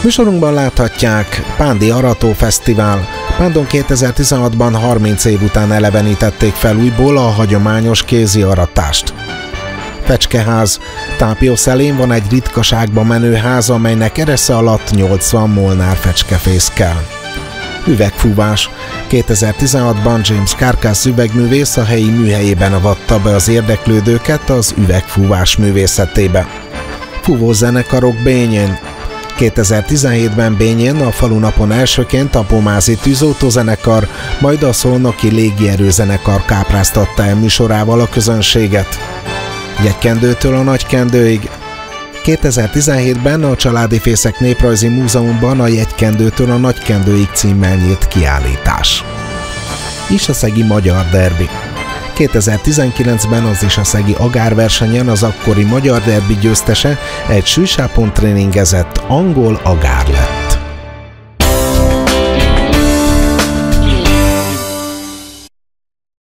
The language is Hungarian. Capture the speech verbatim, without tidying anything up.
Műsorunkban láthatják Pándi Arató Fesztivál. Pándon kétezer-tizenhatban harminc év után elevenítették fel újból a hagyományos kézi aratást. Fecskeház. Tápiószelén van egy ritkaságba menő ház, amelynek eresze alatt nyolcvan molnár fecske fészkel. Üvegfúvás. kétezer-tizenhatban James Carcass üvegművész a helyi műhelyében avatta be az érdeklődőket az üvegfúvás művészetébe. Fúvózenekarok Bényén. kétezer-tizenhétben Bényén a falunapon elsőként a Pomázi tűzoltózenekar, majd a Szolnoki légierőzenekar kápráztatta el műsorával a közönséget. Jegykendőtől a Nagykendőig. kétezer-tizenhétben a Családi Fészek Néprajzi Múzeumban a Jegykendőtől a Nagykendőig címmel nyílt kiállítás. Isaszegi Magyar Derbi. kétezer-tizenkilencben az isaszegi agárversenyen az akkori Magyar Derbi győztese egy sűsápon tréningezett angol agár lett.